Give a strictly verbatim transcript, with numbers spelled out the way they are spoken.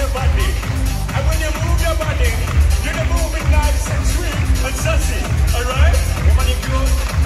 your body. And when you move your body, you're moving nice and sweet and sassy. Alright? Woman, you cute.